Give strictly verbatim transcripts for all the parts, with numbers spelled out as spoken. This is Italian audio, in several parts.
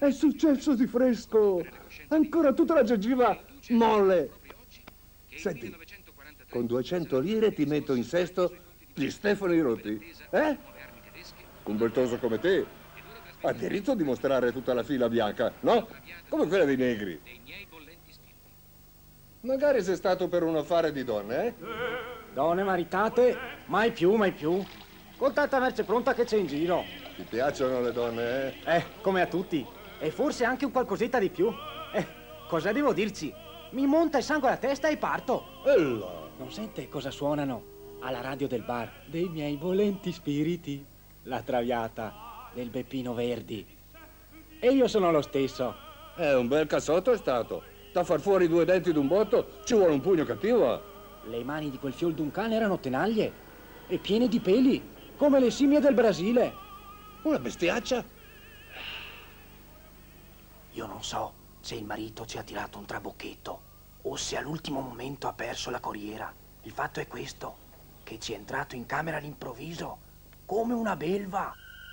È successo di fresco. Ancora tutta la gengiva molle. Senti, con duecento lire ti metto in sesto gli Stefani rotti. Eh? Un voltoso come te ha diritto a dimostrare tutta la fila bianca, no? Come quella dei negri. Magari sei stato per un affare di donne, eh? Donne maritate? Mai più, mai più. Con tanta merce pronta che c'è in giro. Ti piacciono le donne, eh? Eh, come a tutti. E forse anche un qualcosetta di più. Eh, cosa devo dirci? Mi monta il sangue alla testa e parto. Ella. Non sente cosa suonano? Alla radio del bar. Dei miei volenti spiriti. La traviata del Beppino Verdi. E io sono lo stesso. È un bel cassotto è stato. Da far fuori due denti d'un botto ci vuole un pugno cattivo. Le mani di quel fiol d'un cane erano tenaglie e piene di peli, come le scimmie del Brasile. Una bestiaccia? Io non so se il marito ci ha tirato un trabocchetto o se all'ultimo momento ha perso la corriera. Il fatto è questo, che ci è entrato in camera all'improvviso, come una belva.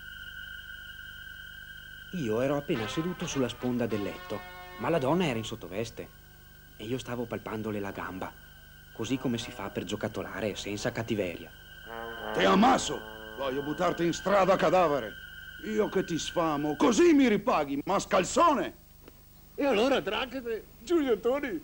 Io ero appena seduto sulla sponda del letto, ma la donna era in sottoveste e io stavo palpandole la gamba, così come si fa per giocattolare senza cattiveria. Ti ammasso! Voglio buttarti in strada cadavere. Io che ti sfamo, così mi ripaghi, mascalzone! E allora, Dracate, Giulio Toni?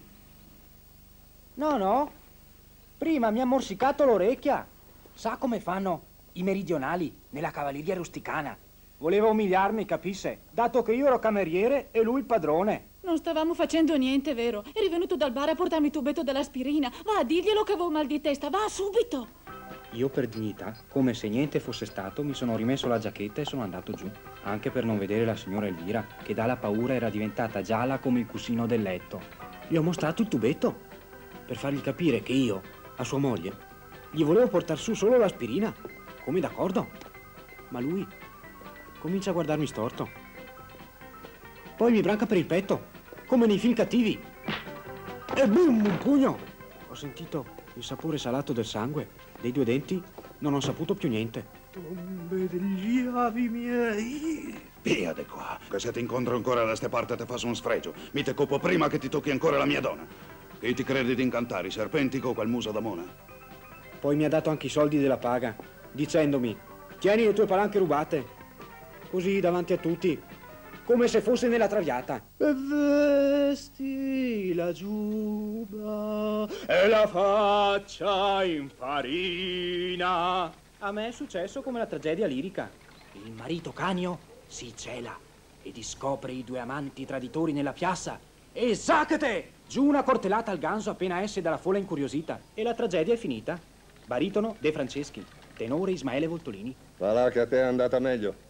No, no. Prima mi ha morsicato l'orecchia. Sa come fanno i meridionali nella cavalleria rusticana. Voleva umiliarmi, capisce? Dato che io ero cameriere e lui il padrone. Non stavamo facendo niente, vero? Eri venuto dal bar a portarmi il tubetto dell'aspirina. Va a dirglielo che avevo mal di testa, va subito! Io per dignità, come se niente fosse stato, mi sono rimesso la giacchetta e sono andato giù. Anche per non vedere la signora Elvira, che dalla paura era diventata gialla come il cuscino del letto. Gli ho mostrato il tubetto, per fargli capire che io, a sua moglie, gli volevo portar su solo l'aspirina, come d'accordo. Ma lui comincia a guardarmi storto. Poi mi branca per il petto, come nei film cattivi. E boom, un pugno! Ho sentito il sapore salato del sangue, dei due denti, non ho saputo più niente. Tombe degli avi miei! Via di qua, che se ti incontro ancora da ste parti te faccio un sfregio. Mi te copo prima che ti tocchi ancora la mia donna. Che ti credi di incantare, serpentico quel muso da mona? Poi mi ha dato anche i soldi della paga, dicendomi, tieni le tue palanche rubate, così davanti a tutti, come se fosse nella traviata. E vesti la giubba e la faccia in farina. A me è successo come la tragedia lirica. Il marito Canio si cela e discopre i due amanti traditori nella piazza e zacchete! Giù una cortelata al ganso appena esce dalla folla incuriosita. E la tragedia è finita. Baritono De Franceschi, tenore Ismaele Voltolini. Va là che a te è andata meglio.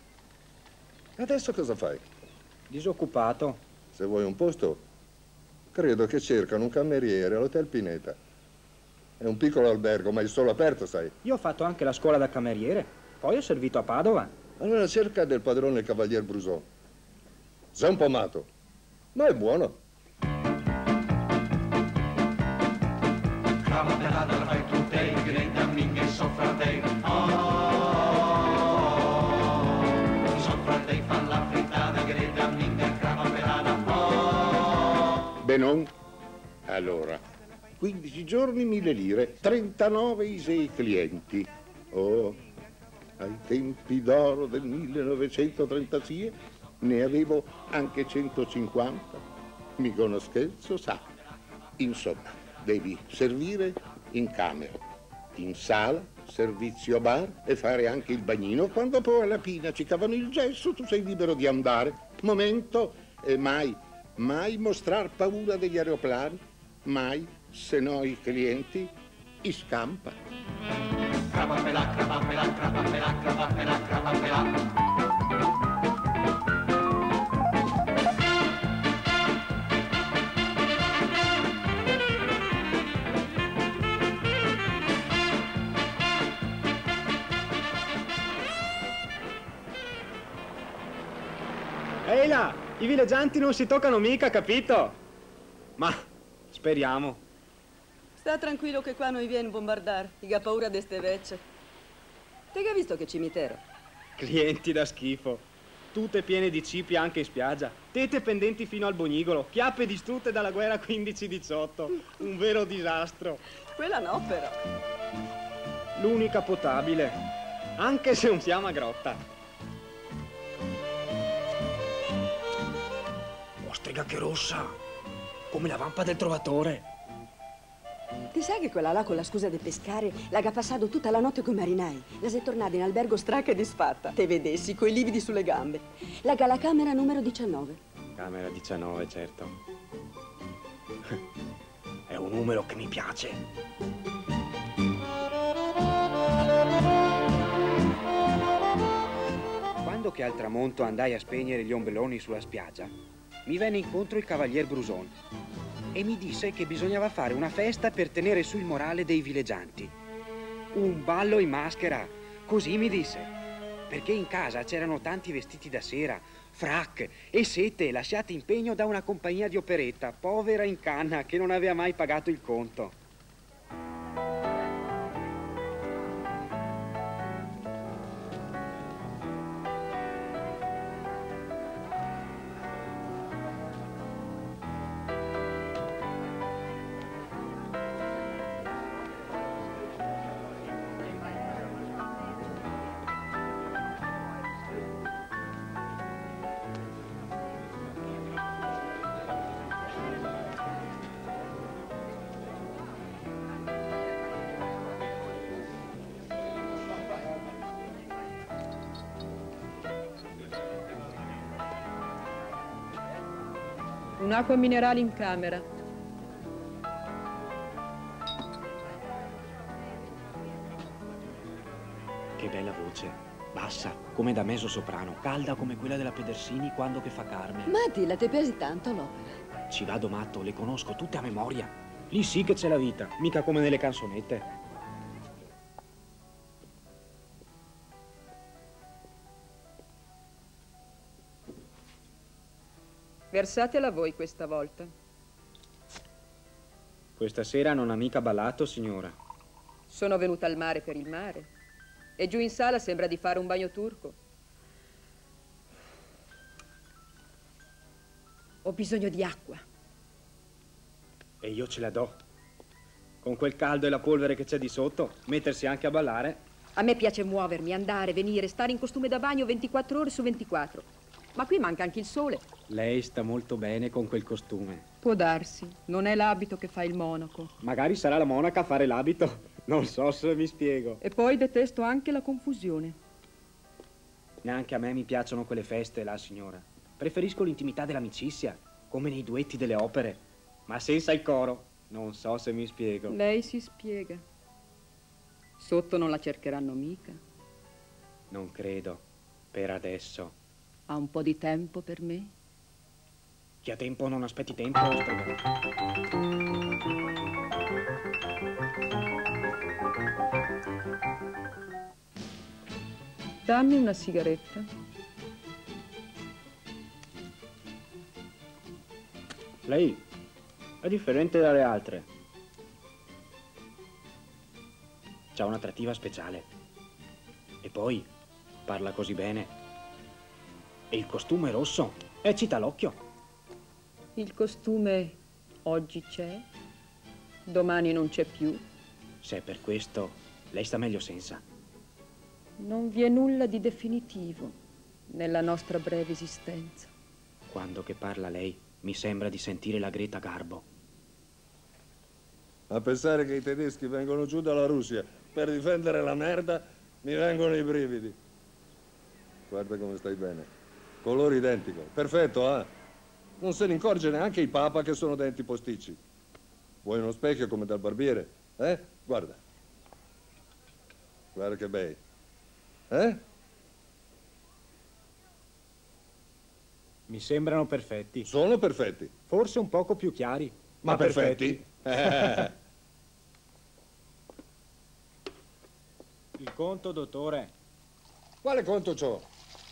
Adesso cosa fai? Disoccupato. Se vuoi un posto, credo che cercano un cameriere all'Hotel Pineta. È un piccolo albergo, ma è solo aperto, sai. Io ho fatto anche la scuola da cameriere, poi ho servito a Padova. Allora cerca del padrone il Cavalier Brusot. Sei un po' matto, ma è buono. Benon, allora, quindici giorni, mille lire, trentanove i sei clienti. Oh, ai tempi d'oro del millenovecentotrentatré ne avevo anche centocinquanta. Mica uno scherzo, sa. Insomma, devi servire in camera, in sala, servizio bar e fare anche il bagnino. Quando poi alla pina ci cavano il gesso, tu sei libero di andare. Momento, e mai... mai mostrar paura degli aeroplani, mai, se no i clienti, i scampa. Crapapela, crapapela, crapapela, crapapela, crapapela. Ehi là, i villeggianti non si toccano mica, capito? Ma speriamo. Sta tranquillo che qua non viene bombardare, i ha paura di ste vecce. Te che hai visto che cimitero? Clienti da schifo. tutte piene di cipi anche in spiaggia, tete pendenti fino al bognigolo, chiappe distrutte dalla guerra quindici diciotto, un vero disastro. Quella no, però. L'unica potabile, anche se non siamo a grotta. Ostrega che rossa, come la vampa del trovatore. Ti sai che quella là con la scusa di pescare l'ha passato tutta la notte coi marinai? La sei tornata in albergo stracca e disfatta. Te vedessi, coi lividi sulle gambe. La la camera numero diciannove. Camera diciannove, certo. È un numero che mi piace. Quando che al tramonto andai a spegnere gli ombelloni sulla spiaggia, mi venne incontro il cavalier Bruson e mi disse che bisognava fare una festa per tenere su il morale dei villeggianti. Un ballo in maschera, così mi disse, perché in casa c'erano tanti vestiti da sera, frac e sete lasciati in pegno da una compagnia di operetta, povera in canna, che non aveva mai pagato il conto. Un'acqua minerale in camera. Che bella voce, bassa, come da mezzo soprano, calda come quella della Pedersini quando che fa Carmen. Ma Attila, ti piace tanto l'opera? Ci vado matto, le conosco tutte a memoria. Lì sì che c'è la vita, mica come nelle canzonette. Versatela voi questa volta. Questa sera non ha mica ballato, signora. Sono venuta al mare per il mare. E giù in sala sembra di fare un bagno turco. Ho bisogno di acqua. E io ce la do. Con quel caldo e la polvere che c'è di sotto, mettersi anche a ballare. A me piace muovermi, andare, venire, stare in costume da bagno ventiquattro ore su ventiquattro. Ma qui manca anche il sole. Lei sta molto bene con quel costume. Può darsi. Non è l'abito che fa il monaco. Magari sarà la monaca a fare l'abito. Non so se mi spiego. E poi detesto anche la confusione. Neanche a me mi piacciono quelle feste, là, signora. Preferisco l'intimità dell'amicizia, come nei duetti delle opere. Ma senza il coro. Non so se mi spiego. Lei si spiega. Sotto non la cercheranno mica. Non credo. Per adesso. Ha un po' di tempo per me? Chi ha tempo non aspetti tempo, ostrega. Dammi una sigaretta. Lei è differente dalle altre. C'ha un'attrattiva speciale. E poi parla così bene. E il costume rosso eccita l'occhio. Il costume oggi c'è, domani non c'è più. Se è per questo, lei sta meglio senza. Non vi è nulla di definitivo nella nostra breve esistenza. Quando che parla lei, mi sembra di sentire la Greta Garbo. A pensare che i tedeschi vengono giù dalla Russia per difendere la merda, mi vengono i brividi. Guarda come stai bene. Colore identico. Perfetto, eh? Non se ne accorge neanche il Papa che sono denti posticci. Vuoi uno specchio come dal barbiere? Eh? Guarda. Guarda che bei. Eh? Mi sembrano perfetti. Sono perfetti. Forse un poco più chiari. Ma, ma perfetti? perfetti. Eh. Il conto, dottore. Quale conto c'ho?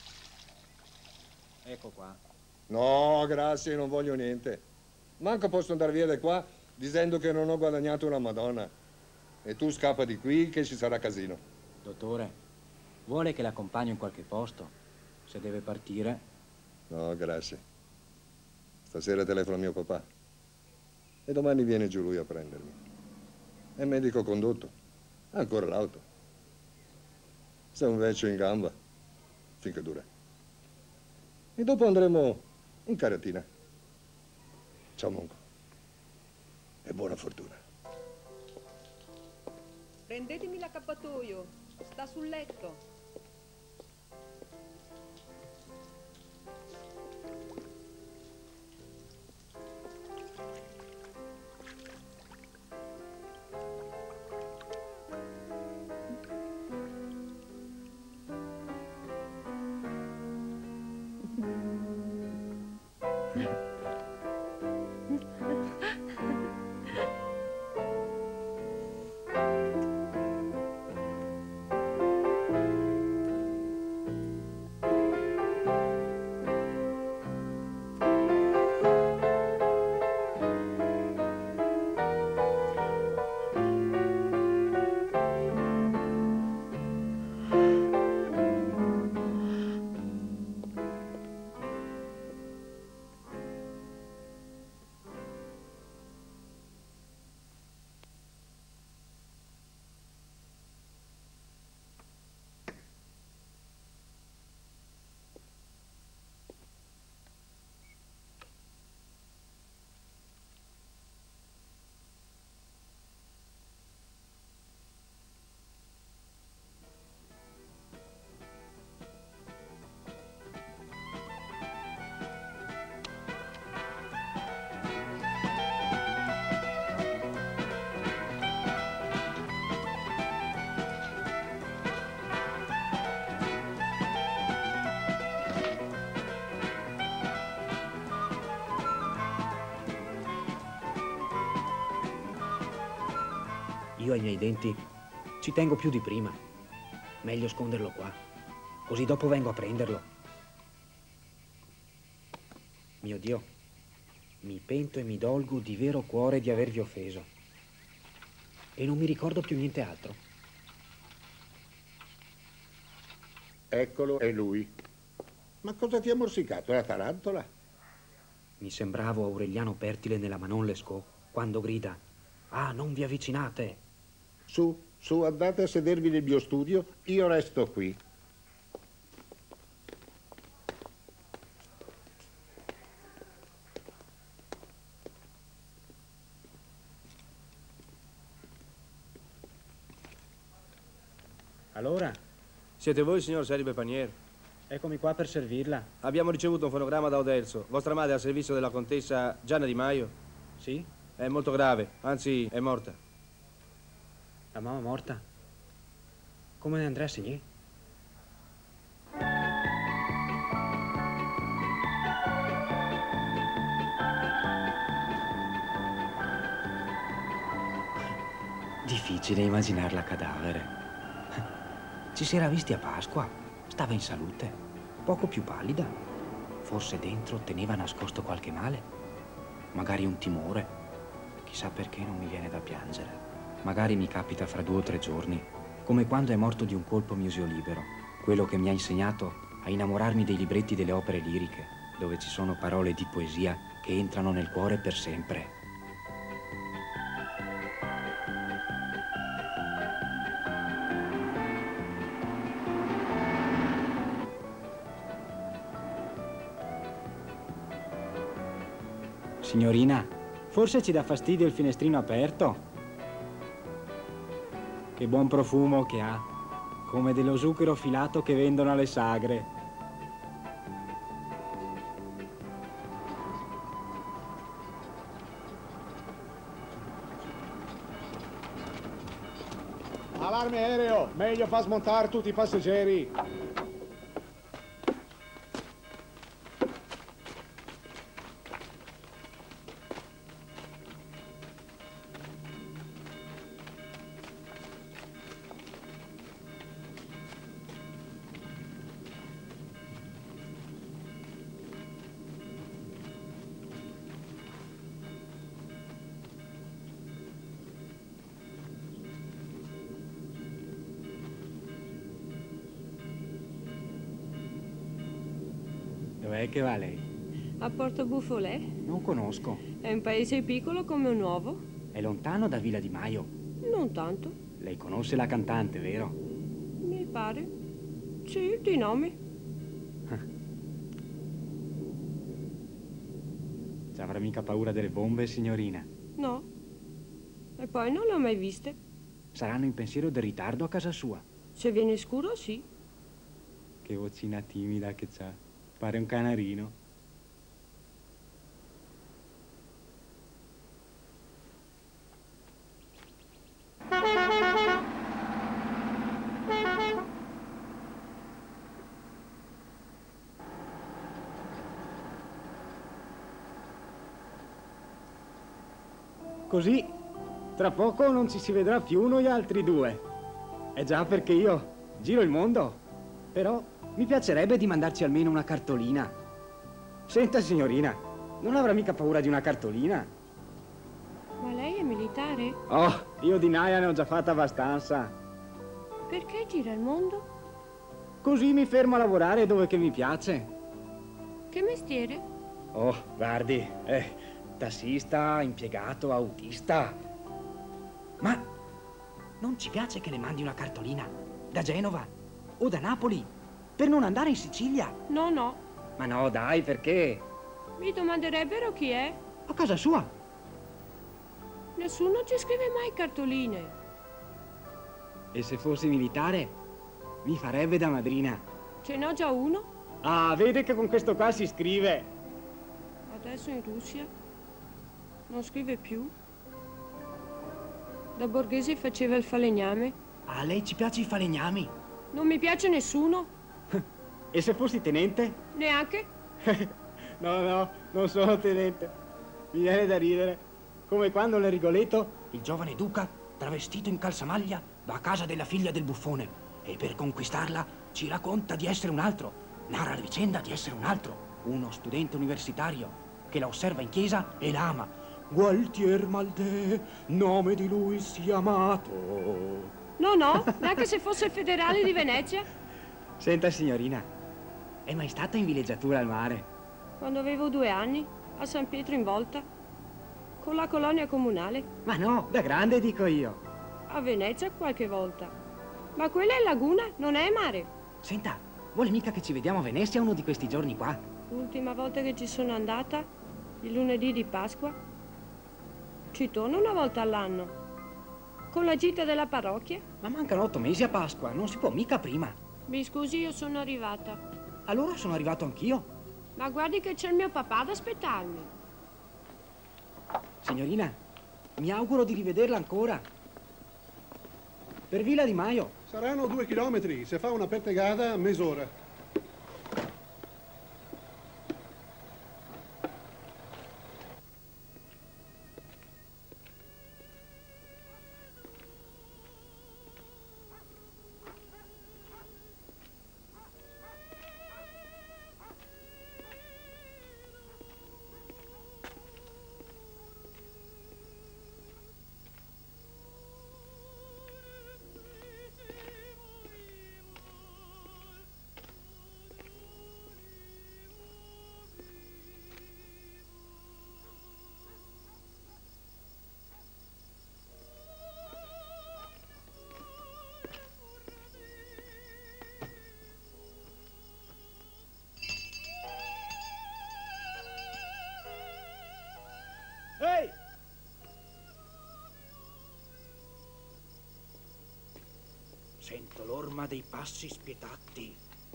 Ecco qua. No, grazie, non voglio niente. Manco posso andare via da qua dicendo che non ho guadagnato una Madonna. E tu scappa di qui che ci sarà casino. Dottore, vuole che l'accompagno in qualche posto? Se deve partire. No, grazie. Stasera telefono a mio papà. E domani viene giù lui a prendermi. È medico condotto. Ha ancora l'auto. Sei un vecchio in gamba. Finché dura. E dopo andremo in caratina. Ciao, Monco. E buona fortuna. Prendetemi l'accappatoio. Sta sul letto. Io ai miei denti ci tengo più di prima. Meglio sconderlo qua, così dopo vengo a prenderlo. Mio Dio, mi pento e mi dolgo di vero cuore di avervi offeso. E non mi ricordo più niente altro. Eccolo, è lui. Ma cosa ti ha morsicato? La tarantola? Mi sembravo Aureliano Pertile nella Manon Lescaut quando grida: ah, non vi avvicinate! Su, su, andate a sedervi nel mio studio, io resto qui. Allora, Siete voi, signor Celibe Panier? eccomi qua per servirla. Abbiamo ricevuto un fonogramma da Odelso. Vostra madre è al servizio della contessa Gianna Di Maio? Sì? È molto grave, anzi è morta. La mamma è morta? Come Andrea Segné? Difficile immaginarla cadavere. Ci si era visti a Pasqua, stava in salute, poco più pallida. Forse dentro teneva nascosto qualche male, magari un timore. Chissà perché non mi viene da piangere. Magari mi capita fra due o tre giorni, come quando è morto di un colpo mio zio Libero, quello che mi ha insegnato a innamorarmi dei libretti delle opere liriche, dove ci sono parole di poesia che entrano nel cuore per sempre. Signorina, forse ci dà fastidio il finestrino aperto? Che buon profumo che ha, come dello zucchero filato che vendono alle sagre. Allarme aereo, meglio far smontare tutti i passeggeri. Dov'è che va lei? A Porto Buffolè. Non conosco. È un paese piccolo come un uovo. È lontano da Villa di Maio. Non tanto. Lei conosce la cantante, vero? Mi pare. Sì, di nome. Ci avrà mica paura delle bombe, signorina? No. E poi non le ho mai viste. Saranno in pensiero del ritardo a casa sua. Se viene scuro, sì. Che vocina timida che c'ha. Pare un canarino. Così, tra poco non ci si vedrà più noi altri due. È già perché io giro il mondo. Però mi piacerebbe di mandarci almeno una cartolina. Senta, signorina, non avrà mica paura di una cartolina? Ma lei è militare? Oh, io di naia ne ho già fatta abbastanza. Perché gira il mondo? Così mi fermo a lavorare dove che mi piace. Che mestiere? Oh, guardi, eh, tassista, impiegato, autista. Ma non ci piace che le mandi una cartolina da Genova o da Napoli per non andare in Sicilia? No, no. Ma no, dai, perché? Mi domanderebbero chi è. A casa sua. Nessuno ci scrive mai cartoline. E se fossi militare, mi farebbe da madrina. Ce n'ho già uno. Ah, vede che con questo qua si scrive. Adesso in Russia non scrive più. Da borghese faceva il falegname. Ah, a lei ci piace i falegnami? Non mi piace nessuno. E se fossi tenente? Neanche. No, no, non sono tenente. Mi viene da ridere. Come quando nel Rigoletto il giovane duca, travestito in calzamaglia, va a casa della figlia del buffone e per conquistarla ci racconta di essere un altro, narra la vicenda di essere un altro, uno studente universitario che la osserva in chiesa e la ama. Gualtier Maldè, nome di lui sia amato. No, no, neanche se fosse il federale di Venezia. Senta, signorina, è mai stata in villeggiatura al mare? Quando avevo due anni, a San Pietro in Volta, con la colonia comunale. Ma no, da grande dico io. A Venezia qualche volta. Ma quella è laguna, non è mare. Senta, vuole mica che ci vediamo a Venezia uno di questi giorni qua? L'ultima volta che ci sono andata, il lunedì di Pasqua, ci torno una volta all'anno. Con la gita della parrocchia. Ma mancano otto mesi a Pasqua, non si può mica prima. Mi scusi, io sono arrivata. Allora sono arrivato anch'io. Ma guardi che c'è il mio papà ad aspettarmi. Signorina, mi auguro di rivederla ancora. Per Villa di Maio. Saranno due chilometri, se fa una pettegada, mezz'ora. Ehi! Sento l'orma dei passi spietati.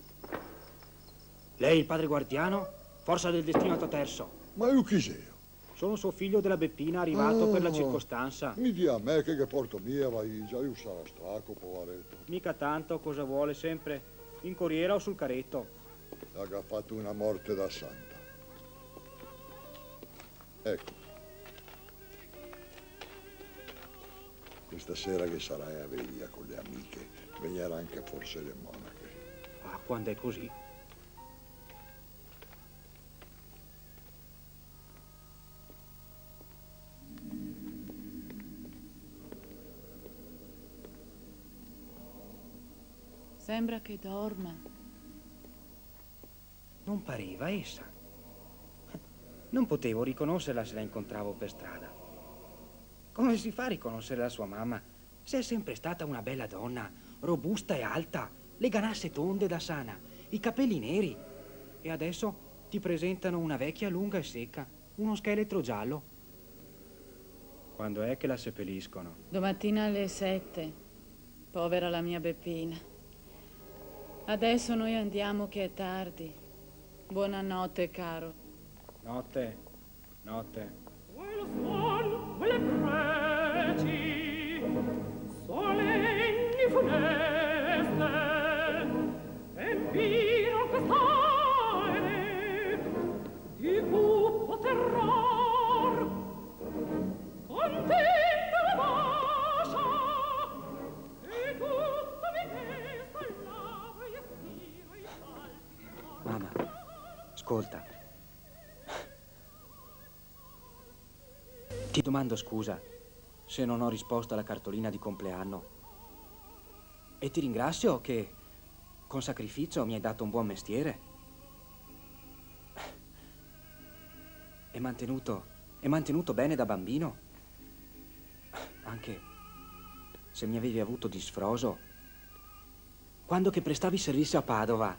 Lei il padre guardiano? Forza del destino terzo. Ma io chi sei? Sono suo figlio della Beppina, arrivato Ah, per la circostanza. Mi dia a me che, che porto mia, vai già io sarò straco, poveretto. Mica tanto, cosa vuole sempre? In corriera o sul caretto? Ha fatto una morte da santa. Ecco. Questa sera che sarai a veglia con le amiche, vegnerà anche forse le monache. Ah, quando è così? Sembra che dorma. Non pareva essa. Non potevo riconoscerla se la incontravo per strada. Come si fa a riconoscere la sua mamma se è sempre stata una bella donna, robusta e alta, le ganasse tonde da sana, i capelli neri. E adesso ti presentano una vecchia lunga e secca, uno scheletro giallo. Quando è che la seppelliscono? Domattina alle sette. Povera la mia Beppina. Adesso noi andiamo che è tardi. Buonanotte, caro. Notte, notte. Quelle preti, solenni funeste, e vino quest'aere di cupo terror, contenta la bascia, e tutta mi testa lava e stiro i salti. Mamma, ascolta. Ti domando scusa se non ho risposto alla cartolina di compleanno. E ti ringrazio che con sacrificio mi hai dato un buon mestiere. E mantenuto, e mantenuto bene da bambino. Anche se mi avevi avuto di sfroso quando che prestavi servizio a Padova.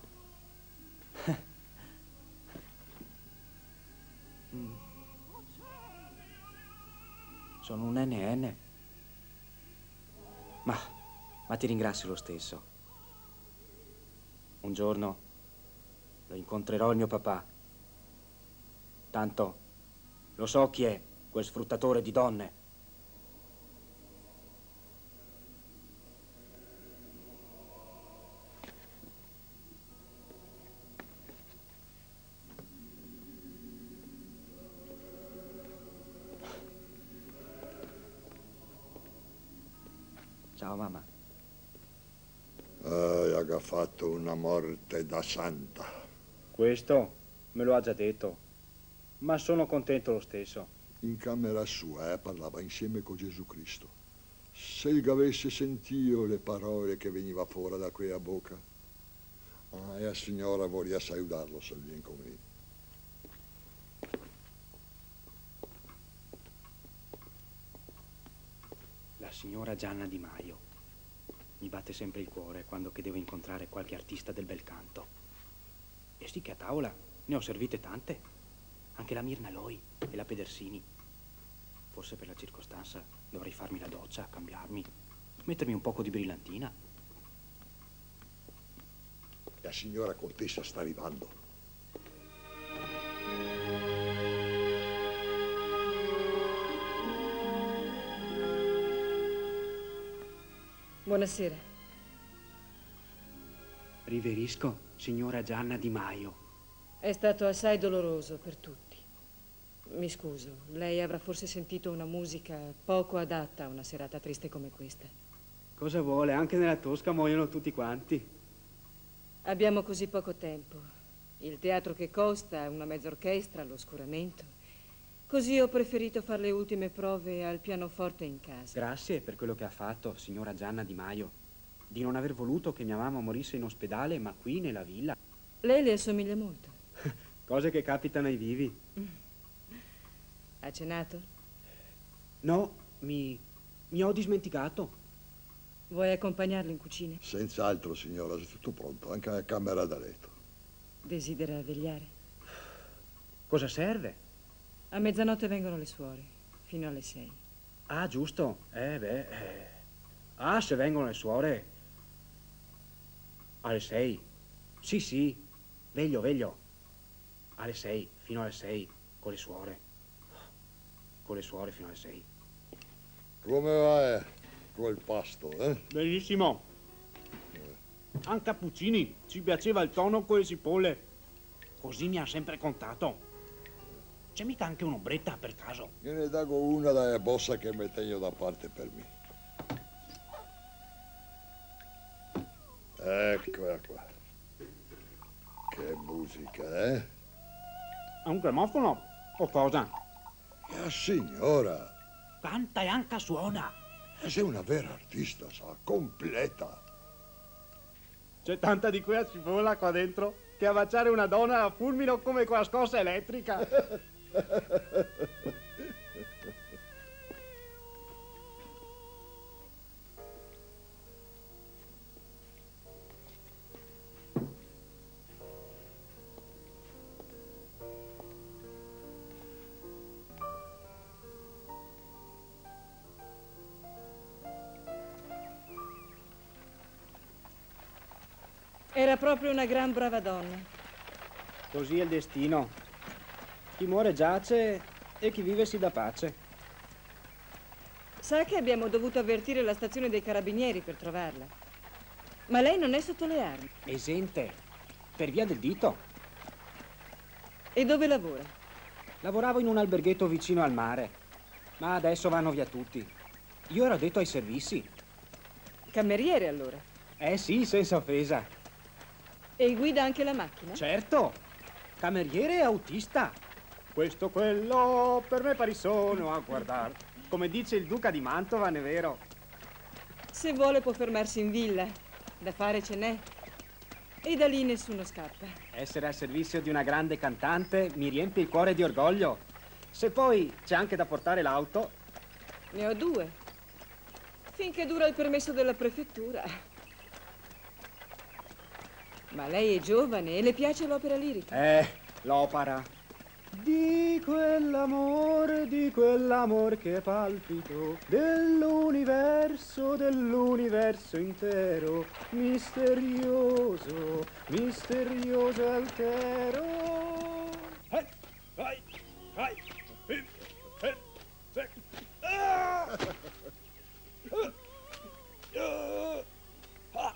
mm. Sono un enne enne. Ma, ma ti ringrazio lo stesso. Un giorno lo incontrerò il mio papà. Tanto lo so chi è quel sfruttatore di donne. Ciao, mamma. Hai ha fatto una morte da santa. Questo me lo ha già detto, ma sono contento lo stesso. In camera sua eh, parlava insieme con Gesù Cristo. Se il avesse sentito le parole che veniva fuori da quella bocca, ah, e la signora voleva salutarlo se viene con me. La signora Gianna Di Maio. Mi batte sempre il cuore quando che devo incontrare qualche artista del bel canto. E sì che a tavola ne ho servite tante. Anche la Mirna Loi e la Pedersini. Forse per la circostanza dovrei farmi la doccia, cambiarmi, mettermi un poco di brillantina. La signora contessa sta arrivando. Buonasera. Riverisco, signora Gianna Di Maio. È stato assai doloroso per tutti. Mi scuso, lei avrà forse sentito una musica poco adatta a una serata triste come questa. Cosa vuole? Anche nella Tosca muoiono tutti quanti. Abbiamo così poco tempo. Il teatro che costa, una mezza orchestra, l'oscuramento. Così ho preferito fare le ultime prove al pianoforte in casa. Grazie per quello che ha fatto, signora Gianna Di Maio. Di non aver voluto che mia mamma morisse in ospedale, ma qui nella villa. Lei le assomiglia molto. Cose che capitano ai vivi. Ha cenato? No, mi... mi ho dimenticato. Vuoi accompagnarlo in cucina? Senz'altro, signora, è tutto pronto, anche la camera da letto. Desidera vegliare? Cosa serve? A mezzanotte vengono le suore, fino alle sei. Ah, giusto. Eh, beh... Eh. Ah, se vengono le suore... Alle sei. Sì, sì. Veglio, veglio. Alle sei, fino alle sei, con le suore. Con le suore fino alle sei. Come va quel pasto, eh? Benissimo. Anche a Puccini ci piaceva il tono con le cipolle. Così mi ha sempre contato. C'è mica anche un'ombretta per caso? Gliene dago una dalla bossa che mi tengo da parte per me. Eccola qua. Che musica, eh? È un gramofono o cosa? La signora. Canta e anche suona. E sei una vera artista, sa, completa. C'è tanta di quella cipolla qua dentro che che a baciare una donna la fulmino come con la scossa elettrica. Era proprio una gran brava donna. Così è il destino. Chi muore giace e chi vive si dà pace. Sa che abbiamo dovuto avvertire la stazione dei carabinieri per trovarla. Ma lei non è sotto le armi. Esente, per via del dito. E dove lavora? Lavoravo in un alberghetto vicino al mare, ma adesso vanno via tutti. Io ero addetto ai servizi. Cameriere, allora? Eh sì, senza offesa. E guida anche la macchina? Certo, cameriere e autista. Questo, quello, per me pari sono a guardar. Come dice il duca di Mantova, ne è vero. Se vuole può fermarsi in villa. Da fare ce n'è. E da lì nessuno scappa. Essere al servizio di una grande cantante mi riempie il cuore di orgoglio. Se poi c'è anche da portare l'auto. Ne ho due. Finché dura il permesso della prefettura. Ma lei è giovane e le piace l'opera lirica? Eh, l'opera. Di quell'amore, di quell'amor che palpito, dell'universo, dell'universo intero, misterioso, misterioso altero. Eh, vai, vai, eh, eh, eh, ah! Ah! Ah!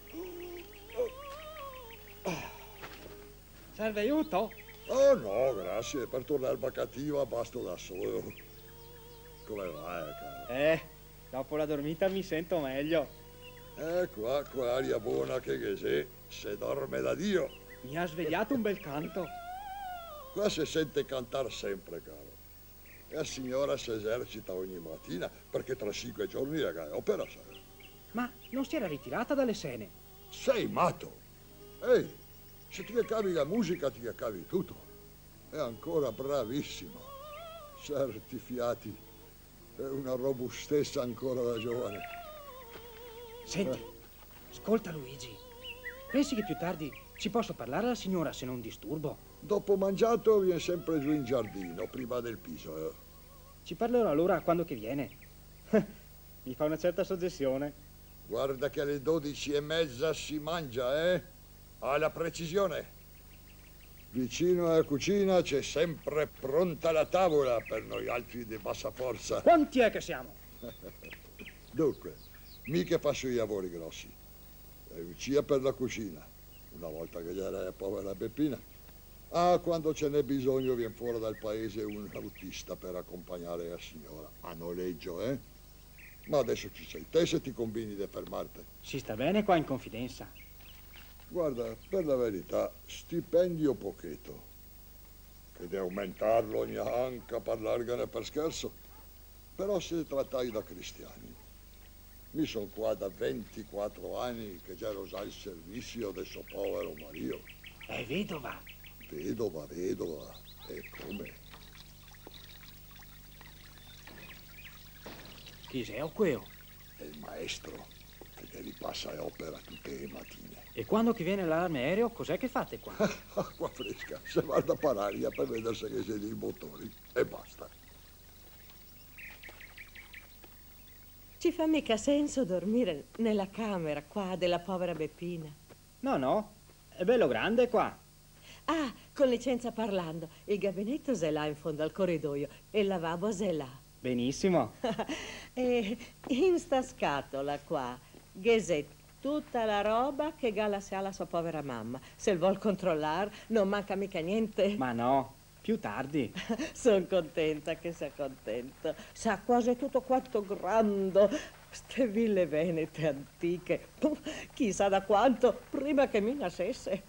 Serve aiuto? Oh no, grazie, per tornare cattiva basto da solo. Come vai, caro? Eh, dopo la dormita mi sento meglio. Eh, qua, qua aria buona che che sei, se dorme da Dio. Mi ha svegliato un bel canto. Qua si sente cantare sempre, caro. E la signora si esercita ogni mattina, perché tra cinque giorni è opera, sai. Ma non si era ritirata dalle Sene? Sei matto? Ehi, se ti cavi la musica, ti cavi tutto. È ancora bravissima. Certi fiati. È una robustezza ancora da giovane. Senti, eh. ascolta Luigi. Pensi che più tardi ci posso parlare alla signora se non disturbo? Dopo mangiato viene sempre giù in giardino, prima del piso. Eh. Ci parlerò allora quando che viene. Mi fa una certa suggestione. Guarda che alle dodici e mezza si mangia, eh? Alla precisione. Vicino alla cucina c'è sempre pronta la tavola per noi altri di bassa forza. Quanti è che siamo? Dunque, mica faccio i lavori grossi. È Lucia per la cucina. Una volta che già era povera Beppina. Ah, quando ce n'è bisogno viene fuori dal paese un autista per accompagnare la signora. A noleggio, eh? Ma adesso ci sei te se ti convini di fermarti. Si sta bene qua in confidenza. Guarda, per la verità, stipendio pochetto. Che di aumentarlo neanche a parlargliene per scherzo. Però se trattai da cristiani. Mi son qua da ventiquattro anni che già ero già al servizio del suo povero marito. È vedova. Vedova, vedova. E come? Chi sei o queo? È il maestro che gli ripassa l'opera tutte le mattine. E quando che viene l'allarme aereo, cos'è che fate qua? Acqua fresca, se guarda per aria per vedere se che siete i motori e basta. Ci fa mica senso dormire nella camera qua della povera Beppina. No, no, è bello grande qua. Ah, con licenza parlando, il gabinetto è là in fondo al corridoio e il lavabo è là. Benissimo. E in sta scatola qua, Gheset, tutta la roba che Gala se ha la sua povera mamma. Se il vuol controllare, non manca mica niente. Ma no, più tardi. Sono contenta che sia contento. Sa quasi tutto quanto grande. Ste ville venete antiche. Chissà da quanto, prima che mi nascesse.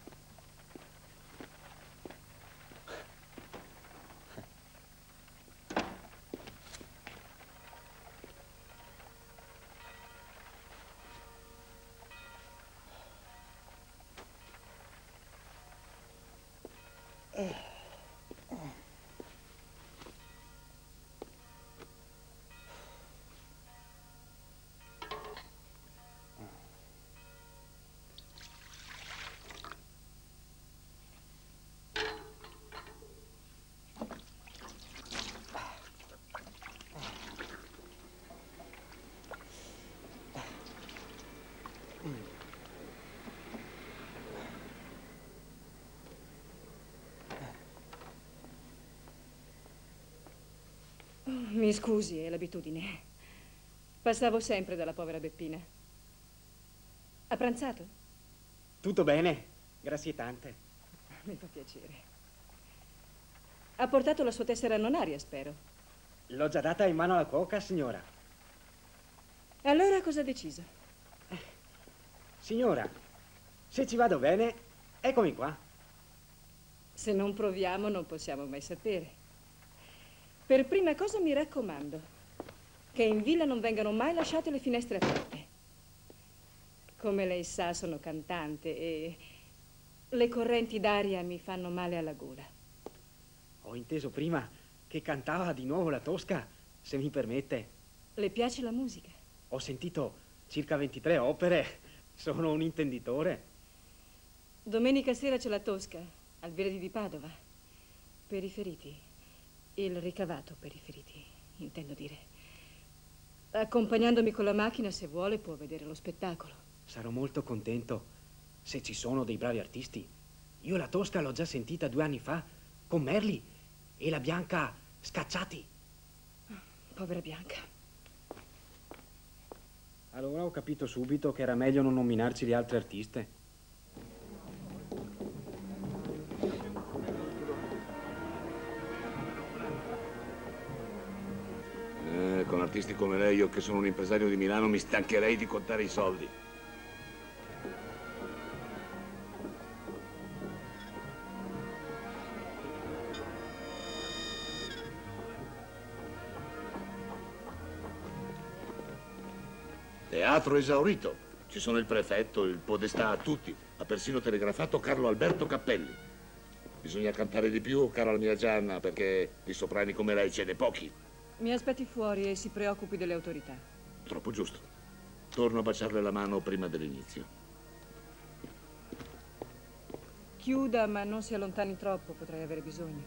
Mi scusi, è l'abitudine. Passavo sempre dalla povera Beppina. Ha pranzato? Tutto bene, grazie tante. Mi fa piacere. Ha portato la sua tessera nonaria, spero. L'ho già data in mano alla cuoca, signora. Allora cosa ha deciso? Eh, signora, se ci vado bene, eccomi qua. Se non proviamo non possiamo mai sapere. Per prima cosa mi raccomando che in villa non vengano mai lasciate le finestre aperte. Come lei sa, sono cantante e le correnti d'aria mi fanno male alla gola. Ho inteso prima che cantava di nuovo la Tosca, se mi permette. Le piace la musica? Ho sentito circa ventitré opere, sono un intenditore. Domenica sera c'è la Tosca, al Verdi di Padova, per i feriti. Il ricavato per i feriti, intendo dire. Accompagnandomi con la macchina, se vuole, può vedere lo spettacolo. Sarò molto contento se ci sono dei bravi artisti. Io la Tosca l'ho già sentita due anni fa con Merli e la Bianca Scacciati. Povera Bianca. Allora ho capito subito che era meglio non nominarci le altre artiste. Con artisti come lei, io che sono un impresario di Milano, mi stancherei di contare i soldi. Teatro esaurito. Ci sono il prefetto, il podestà, tutti. Ha persino telegrafato Carlo Alberto Cappelli. Bisogna cantare di più, cara la mia Gianna, perché di soprani come lei ce n'è pochi. Mi aspetti fuori e si preoccupi delle autorità. Troppo giusto. Torno a baciarle la mano prima dell'inizio. Chiuda, ma non si allontani troppo, potrei avere bisogno.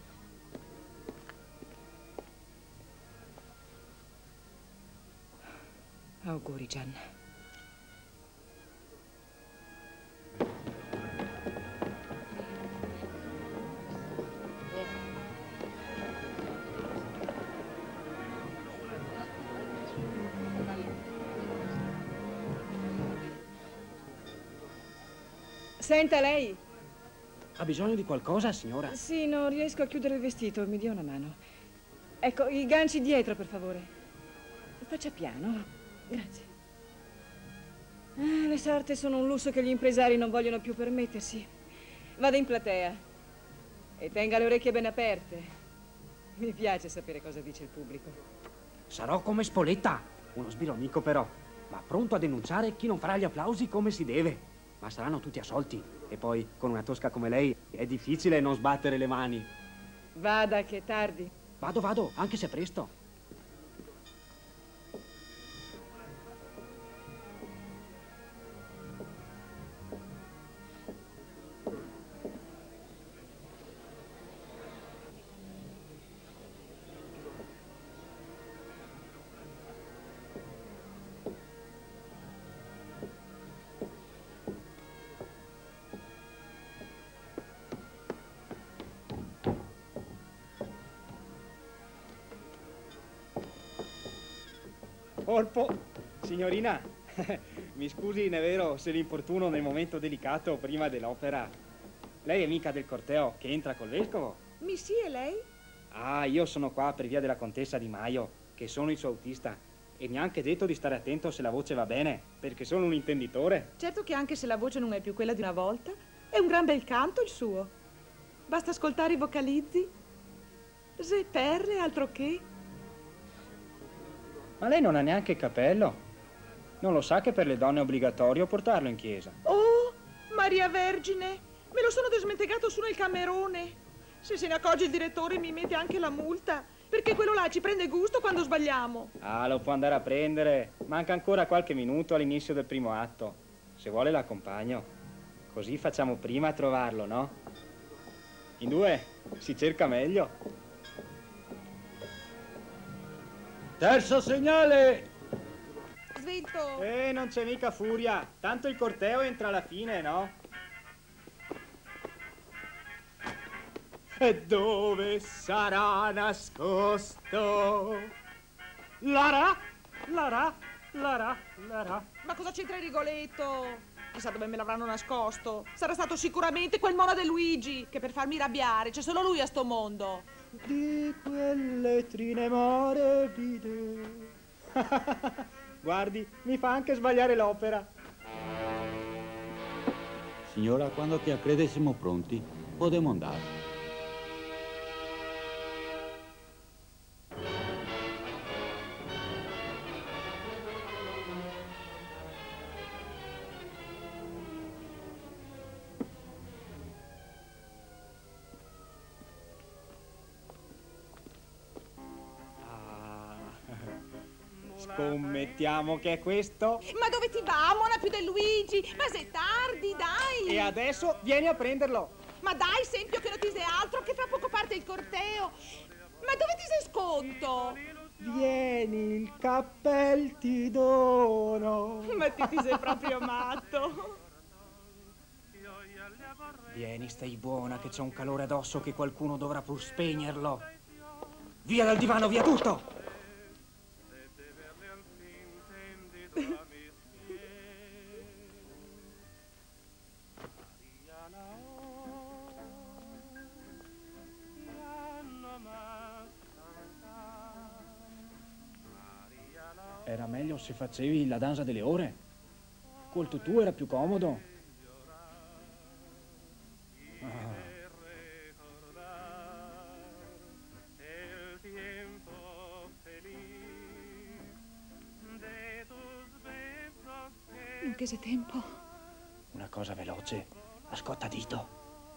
Auguri, Gianna. Senta, lei. Ha bisogno di qualcosa, signora? Sì, non riesco a chiudere il vestito, mi dia una mano. Ecco, i ganci dietro, per favore. Faccia piano. Grazie. Ah, le sarte sono un lusso che gli impresari non vogliono più permettersi. Vada in platea e tenga le orecchie ben aperte. Mi piace sapere cosa dice il pubblico. Sarò come Spoletta, uno sbirro amico però, ma pronto a denunciare chi non farà gli applausi come si deve. Ma saranno tutti assolti. E poi, con una Tosca come lei, è difficile non sbattere le mani. Vada, che è tardi. Vado, vado, anche se presto. Colpo, signorina, mi scusi, è vero, se l'importuno nel momento delicato prima dell'opera. Lei è mica del corteo che entra col vescovo? Mi sì, e lei? Ah, io sono qua per via della contessa Di Maio, che sono il suo autista. E mi ha anche detto di stare attento se la voce va bene, perché sono un intenditore. Certo che anche se la voce non è più quella di una volta, è un gran bel canto il suo. Basta ascoltare i vocalizzi. Se perre, altro che. Ma lei non ha neanche il cappello? Non lo sa che per le donne è obbligatorio portarlo in chiesa? Oh, Maria Vergine, Me lo sono dismentegato su nel camerone. Se se ne accorge il direttore mi mette anche la multa. Perché quello là ci prende gusto quando sbagliamo. Ah, lo può andare a prendere. Manca ancora qualche minuto all'inizio del primo atto. Se vuole l'accompagno. Così facciamo prima a trovarlo, no? In due si cerca meglio. Terzo segnale! Svelto! Eh, non c'è mica furia. Tanto il corteo entra alla fine, no? E dove sarà nascosto? Lara, Lara, Lara, Lara. Ma cosa c'entra il Rigoletto? Chissà dove me l'avranno nascosto. Sarà stato sicuramente quel mono del Luigi, che per farmi arrabbiare c'è solo lui a sto mondo. Di quelle trine morbide. Guardi, mi fa anche sbagliare l'opera. Signora, quando che crede siamo pronti, possiamo andare. Scommettiamo che è questo. Ma dove ti va, mona più del Luigi? Ma sei tardi, dai! E adesso vieni a prenderlo. Ma dai, Sempio, che non ti sei altro, che fra poco parte il corteo. Ma dove ti sei sconto? Vieni, il cappel ti dono. Ma ti, ti sei proprio matto. Vieni, stai buona, che c'è un calore addosso che qualcuno dovrà pur spegnerlo. Via dal divano, via tutto! Era meglio se facevi la danza delle ore. Col tutù era più comodo. Ah. In che tempo? Una cosa veloce, a scottadito.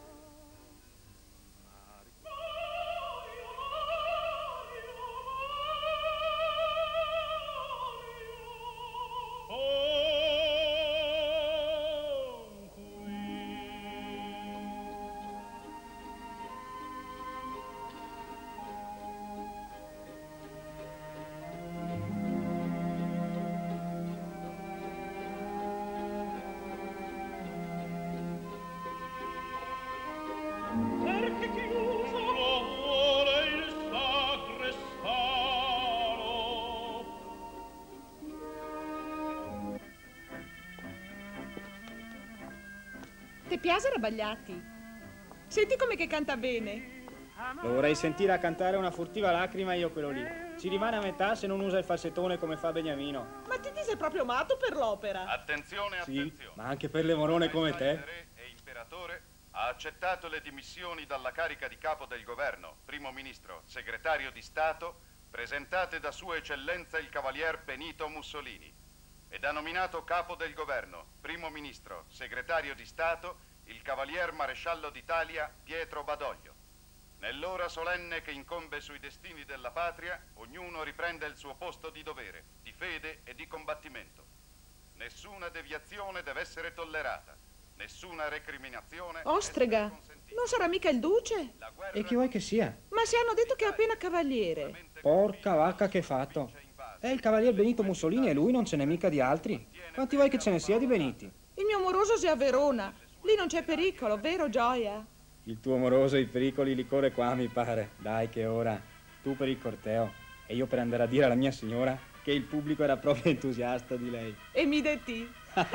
Te piace Rabagliati? Senti come che canta bene. Lo vorrei sentire a cantare una furtiva lacrima io quello lì. Ci rimane a metà se non usa il falsettone come fa Beniamino. Ma tu ti sei proprio matto per l'opera. Attenzione, Sì, attenzione. ma anche per le morone come te. Re e imperatore ha accettato le dimissioni dalla carica di capo del governo, primo ministro, segretario di Stato, presentate da Sua Eccellenza il Cavalier Benito Mussolini, ed ha nominato capo del governo, primo ministro, segretario di Stato, il Cavalier Maresciallo d'Italia Pietro Badoglio. Nell'ora solenne che incombe sui destini della patria, ognuno riprende il suo posto di dovere, di fede e di combattimento. Nessuna deviazione deve essere tollerata, nessuna recriminazione. Ostrega, non sarà mica il duce? E chi vuoi che sia? Ma se hanno detto che è appena cavaliere. Porca vacca che fatto. È il cavalier Benito Mussolini e lui non ce n'è mica di altri. Quanti vuoi che ce ne sia di Beniti? Il mio amoroso si è a Verona. Lì non c'è pericolo, vero Gioia? Il tuo amoroso i pericoli li corre qua, mi pare. Dai che ora. Tu per il corteo e io per andare a dire alla mia signora che il pubblico era proprio entusiasta di lei. E mi detti.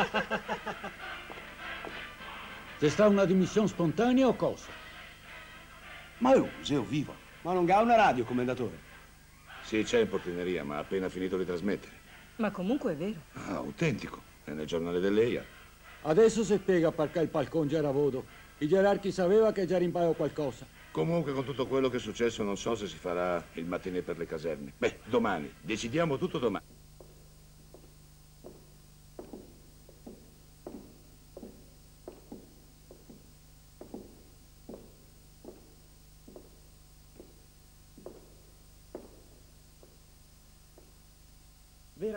C'è sta una dimissione spontanea o cosa? Ma è un museo vivo. Ma non ha una radio, commendatore? Sì, c'è in portineria, ma ha appena finito di trasmettere. Ma comunque è vero. Ah, autentico. È nel giornale dell'E I A. Adesso si spiega perché il palcon già era vodo. I gerarchi sapeva che già rimpaio qualcosa. Comunque, con tutto quello che è successo, non so se si farà il mattinè per le caserme. Beh, domani. Decidiamo tutto domani.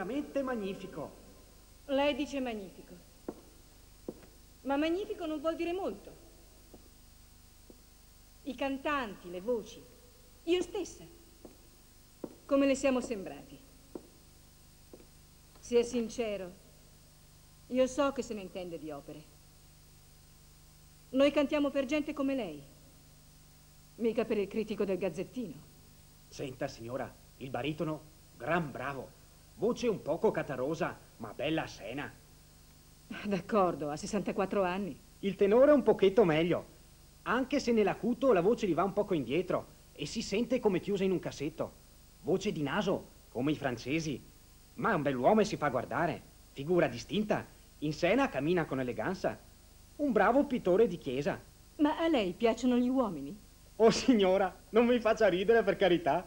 veramente magnifico. Lei dice magnifico. Ma magnifico non vuol dire molto. I cantanti, le voci, io stessa, come le siamo sembrati. Sia sincero, io so che se ne intende di opere. Noi cantiamo per gente come lei, mica per il critico del Gazzettino. Senta, signora, il baritono, gran bravo. Voce un poco catarosa, ma bella sena. D'accordo, ha sessantaquattro anni. Il tenore un pochetto meglio, anche se nell'acuto la voce gli va un poco indietro e si sente come chiusa in un cassetto. Voce di naso, come i francesi. Ma è un bell'uomo e si fa guardare. Figura distinta. In scena cammina con eleganza. Un bravo pittore di chiesa. Ma a lei piacciono gli uomini? Oh signora, non mi faccia ridere, per carità.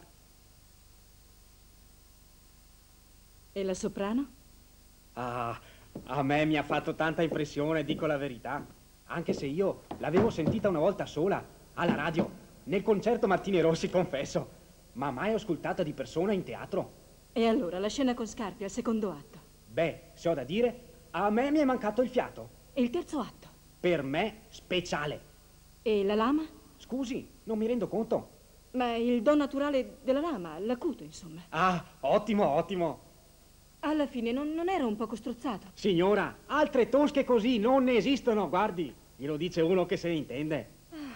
E la soprano? Ah, a me mi ha fatto tanta impressione, dico la verità. Anche se io l'avevo sentita una volta sola, alla radio, nel concerto Martini Rossi, confesso. Ma mai ascoltata di persona in teatro. E allora, la scena con Scarpi al secondo atto? Beh, se ho da dire, a me mi è mancato il fiato. E il terzo atto? Per me, speciale. E la lama? Scusi, non mi rendo conto. Ma il don naturale della lama, l'acuto, insomma. Ah, ottimo, ottimo. Alla fine non, non era un poco strozzato? Signora, altre tosche così non ne esistono, guardi. Glielo dice uno che se ne intende.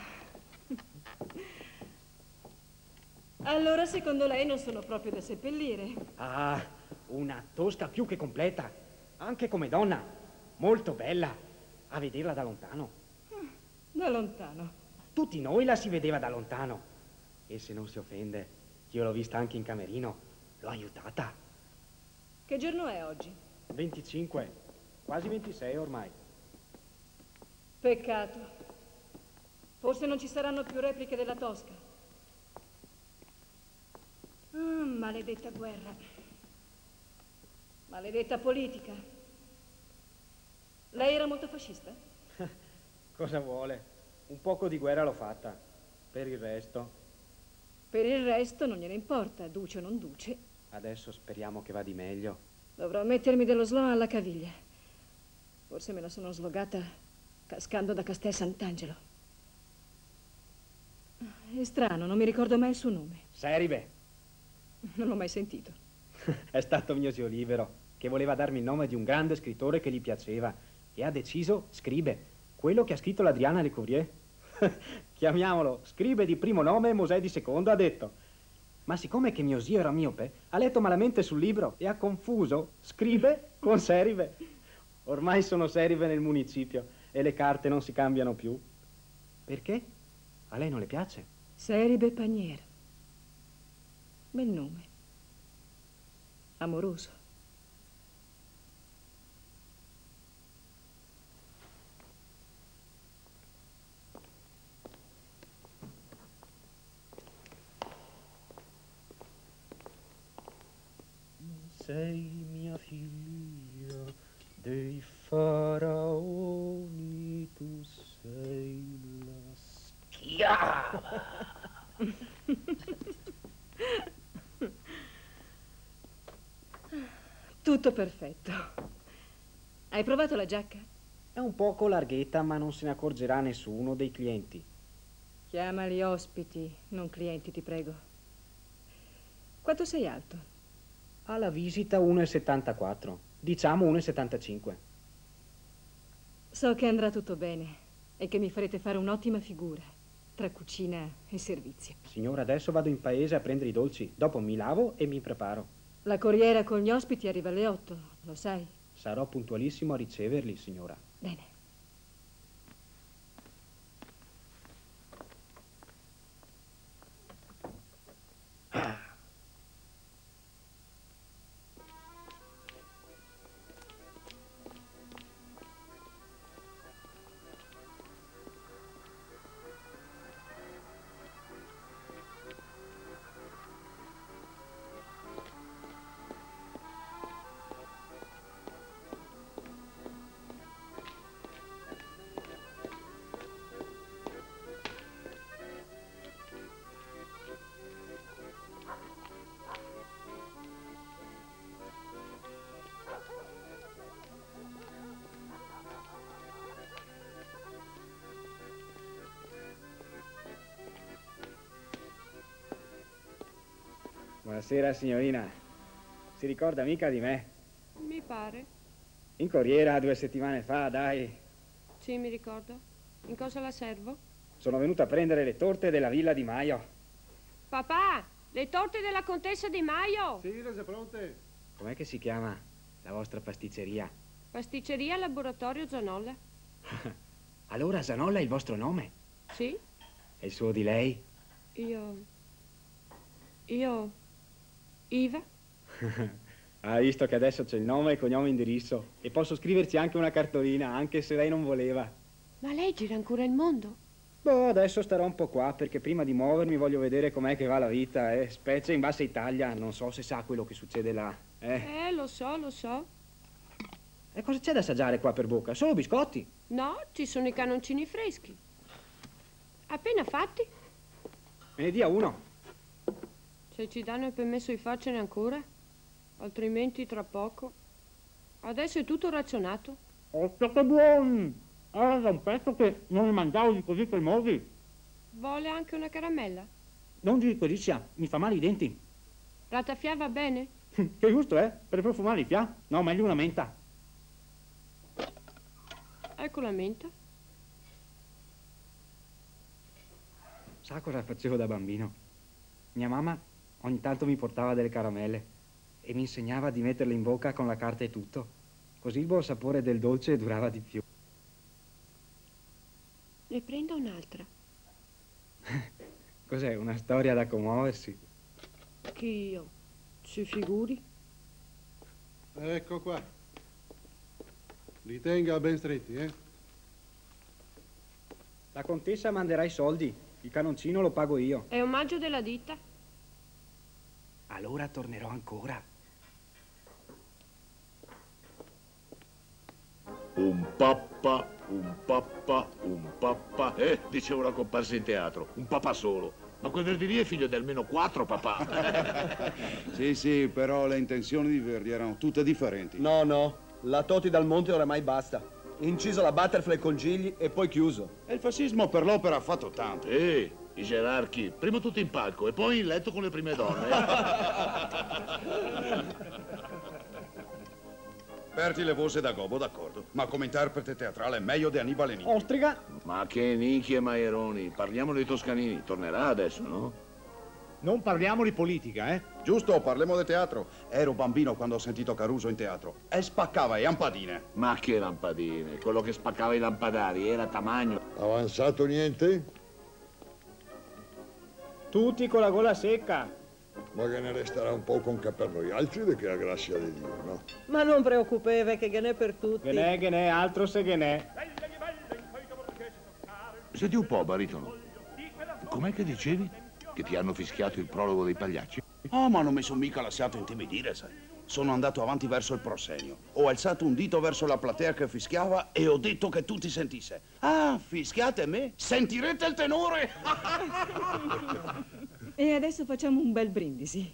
Allora, secondo lei, non sono proprio da seppellire? Ah, una tosca più che completa. Anche come donna. Molto bella. A vederla da lontano. Da lontano? Tutti noi la si vedeva da lontano. E se non si offende, io l'ho vista anche in camerino. L'ho aiutata. Che giorno è oggi? venticinque. Quasi ventisei ormai. Peccato. Forse non ci saranno più repliche della Tosca. Ah, maledetta guerra. Maledetta politica. Lei era molto fascista? Cosa vuole? Un poco di guerra l'ho fatta. Per il resto... Per il resto non gliene importa, duce o non duce. Adesso speriamo che vada meglio. Dovrò mettermi dello slow alla caviglia. Forse me la sono slogata cascando da Castel Sant'Angelo. È strano, non mi ricordo mai il suo nome. Seribe. Non l'ho mai sentito. È stato mio zio Libero, che voleva darmi il nome di un grande scrittore che gli piaceva. E ha deciso Scribe, quello che ha scritto l'Adriana Le Courrier. Chiamiamolo Scribe di primo nome e Mosè di secondo, ha detto. Ma siccome che mio zio era miope, ha letto malamente sul libro e ha confuso Scribe con Seribe. Ormai sono Seribe nel municipio e le carte non si cambiano più. Perché? A lei non le piace? Seribe Panier. Bel nome. Amoroso. Sei mia figlia dei faraoni, tu sei la schiava. Tutto perfetto. Hai provato la giacca? È un poco larghetta, ma non se ne accorgerà nessuno dei clienti. Chiamali ospiti, non clienti, ti prego. Quanto sei alto? Alla visita uno e settantaquattro, diciamo uno e settantacinque. So che andrà tutto bene e che mi farete fare un'ottima figura tra cucina e servizio. Signora, adesso vado in paese a prendere i dolci, dopo mi lavo e mi preparo. La corriera con gli ospiti arriva alle otto, lo sai? Sarò puntualissimo a riceverli, signora. Bene. Buonasera, signorina. Si ricorda mica di me? Mi pare. In corriera due settimane fa, dai. Sì, mi ricordo. In cosa la servo? Sono venuto a prendere le torte della Villa Di Maio. Papà, le torte della contessa Di Maio! Sì, rese pronte. Com'è che si chiama la vostra pasticceria? Pasticceria Laboratorio Zanolla. Allora Zanolla è il vostro nome? Sì? E il suo di lei? Io... Io... Iva? Ha visto che adesso c'è il nome, il cognome e indirizzo. E posso scriverci anche una cartolina, anche se lei non voleva. Ma lei gira ancora il mondo? Boh, adesso starò un po' qua, perché prima di muovermi voglio vedere com'è che va la vita, eh. Specie in Bassa Italia, non so se sa quello che succede là, eh. Eh, lo so, lo so. E cosa c'è da assaggiare qua per bocca? Solo biscotti? No, ci sono i canoncini freschi. Appena fatti. Me ne dia uno. Se ci danno il permesso di farcene ancora, altrimenti tra poco. Adesso è tutto razionato. Oh, che buoni! Era da un pezzo che non ne mangiavo di così cremosi. Vuole anche una caramella? Non di cosiccia, mi fa male i denti. Ratafia va bene? Che gusto, eh? Per profumare i fià? No, meglio una menta. Ecco la menta. Sa cosa facevo da bambino? Mia mamma ogni tanto mi portava delle caramelle e mi insegnava di metterle in bocca con la carta e tutto. Così il buon sapore del dolce durava di più. Ne prendo un'altra. Cos'è? Una storia da commuoversi? Che io? Si figuri? Ecco qua. Li tenga ben stretti, eh? La contessa manderà i soldi. Il canoncino lo pago io. È omaggio della ditta? Allora tornerò ancora. Un pappa, un pappa, un pappa. Eh, diceva una comparsa in teatro. Un papà solo. Ma quel Verdi lì è figlio di almeno quattro papà. Sì, sì, però le intenzioni di Verdi erano tutte differenti. No, no. La Toti dal Monte oramai basta. Inciso la butterfly col gigli e poi chiuso. E il fascismo per l'opera ha fatto tanto. Eh, i gerarchi. Prima tutti in palco e poi in letto con le prime donne. Berti le voce da Gobo, d'accordo. Ma come interprete teatrale è meglio di Annibale Nicchi. Ostriga? Ma che Nicchi e Maieroni. Parliamo dei toscanini. Tornerà adesso, no? Non parliamo di politica, eh? Giusto, parliamo di teatro. Ero bambino quando ho sentito Caruso in teatro. E spaccava le lampadine. Ma che lampadine? Quello che spaccava i lampadari era Tamagno. Avanzato niente? Tutti con la gola secca. Ma che ne resterà un po' con capello gli altri di che la grazia di Dio, no? Ma non preoccupevi che che n'è per tutti. Che n'è, che n'è, altro se che n'è. Senti un po', baritono. Com'è che dicevi? Che ti hanno fischiato il prologo dei pagliacci? Oh, ma non mi sono mica lasciato intimidire, sai. Sono andato avanti verso il proscenio. Ho alzato un dito verso la platea che fischiava e ho detto che tutti sentisse. Ah, fischiate me? Sentirete il tenore! E adesso facciamo un bel brindisi.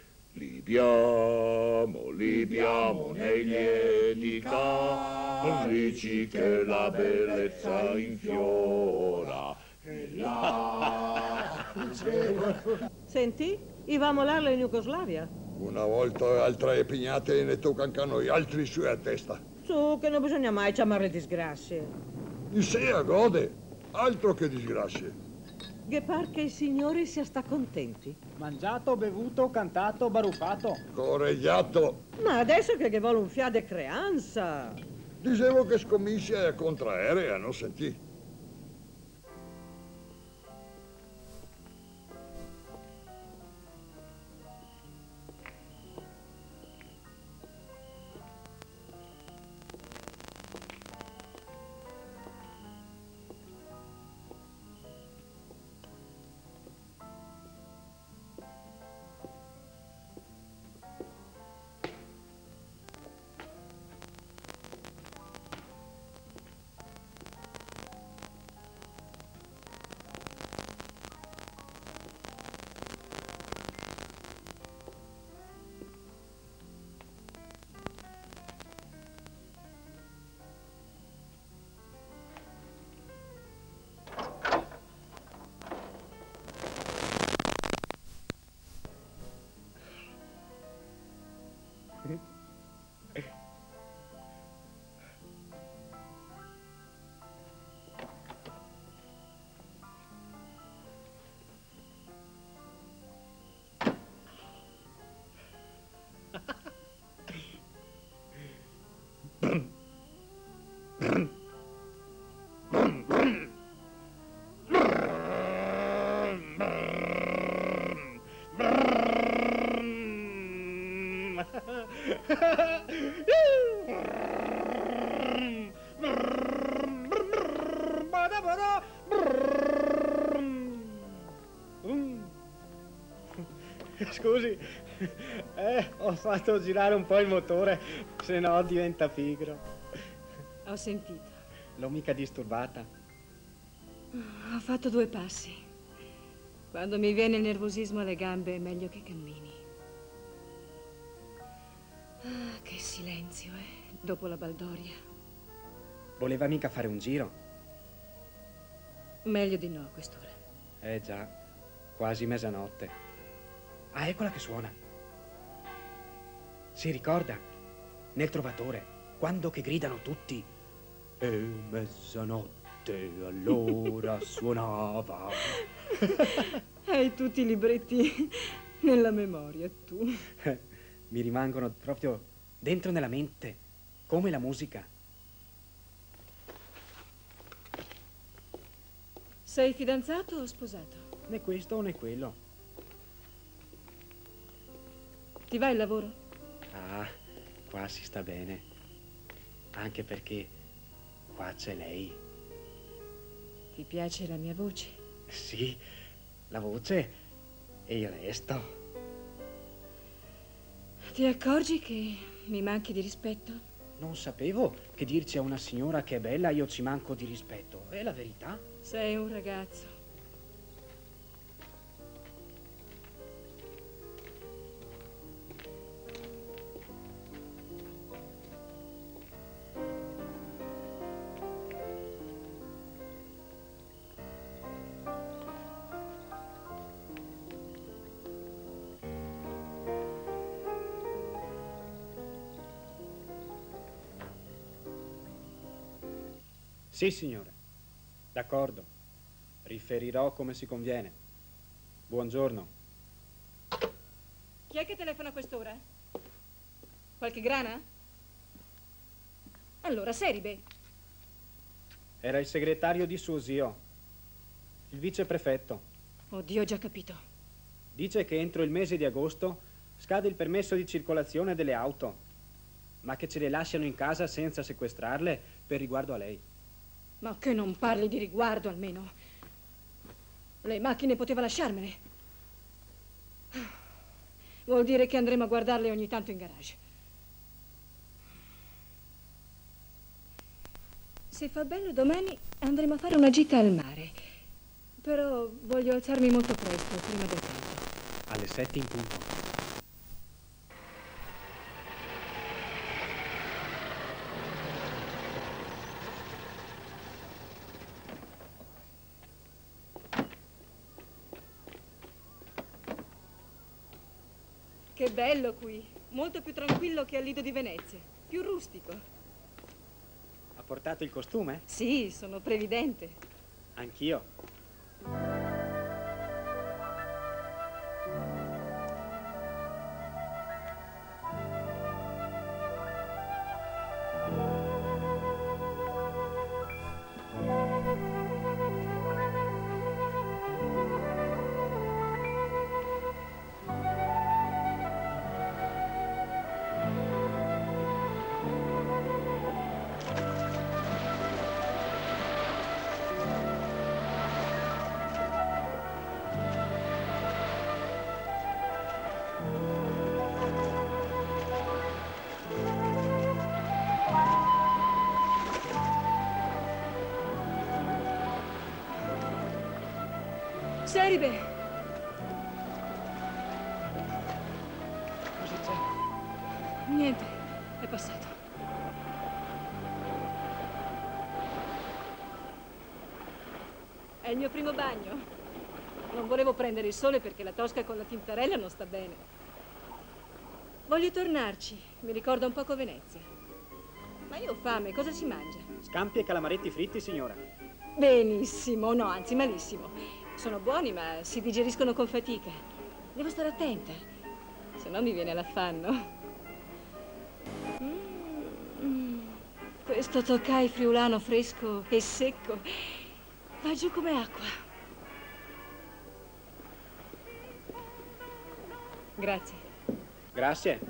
Libiamo, libiamo nei lieti caprici che la bellezza infiora. E là... Senti, ivamo là in Jugoslavia. Una volta altre pignate ne toccano a noi altri su a testa. Su, che non bisogna mai chiamare disgrazie. Di sé a gode, altro che disgrazie. Che par che il Signore sia sta contenti. Mangiato, bevuto, cantato, baruffato. Correggiato. Ma adesso che, che vuole un fiade creanza. Dicevo che scommissi a contraere a non sentire. Scusi, eh, ho fatto girare un po' il motore, se no diventa pigro. Ho sentito. L'ho mica disturbata. Ho fatto due passi. Quando mi viene il nervosismo alle gambe è meglio che cammini. Ah, che silenzio, eh, dopo la baldoria. Voleva mica fare un giro? Meglio di no a quest'ora. Eh già, quasi mezzanotte. Ah, eccola che suona. Si ricorda? Nel Trovatore, quando che gridano tutti. E mezzanotte allora suonava. Hai tutti i libretti nella memoria, tu. Mi rimangono proprio dentro nella mente, come la musica. Sei fidanzato o sposato? Né questo né quello. Ti va il lavoro? Ah, qua si sta bene. Anche perché qua c'è lei. Ti piace la mia voce? Sì, la voce e il resto. Ti accorgi che mi manchi di rispetto? Non sapevo che dirci a una signora che è bella io ci manco di rispetto. È la verità? Sei un ragazzo. Sì, signore. D'accordo. Riferirò come si conviene. Buongiorno. Chi è che telefona a quest'ora? Qualche grana? Allora, Seribe. Era il segretario di suo zio, il viceprefetto. Oddio, ho già capito. Dice che entro il mese di agosto scade il permesso di circolazione delle auto, ma che ce le lasciano in casa senza sequestrarle per riguardo a lei. Ma che non parli di riguardo, almeno. Le macchine poteva lasciarmele. Vuol dire che andremo a guardarle ogni tanto in garage. Se fa bello domani andremo a fare una gita al mare. Però voglio alzarmi molto presto, prima del caldo. Alle sette in punto. Che bello qui, molto più tranquillo che al Lido di Venezia, più rustico. Ha portato il costume? Sì, sono previdente. Anch'io. Seribe! Cosa c'è? Niente, è passato. È il mio primo bagno. Non volevo prendere il sole perché la tosca con la tintarella non sta bene. Voglio tornarci. Mi ricorda un poco Venezia. Ma io ho fame, cosa si mangia? Scampi e calamaretti fritti, signora. Benissimo, no, anzi malissimo. Sono buoni, ma si digeriscono con fatica. Devo stare attenta, se no mi viene l'affanno. Mm. Questo Tokai friulano fresco e secco va giù come acqua. Grazie. Grazie.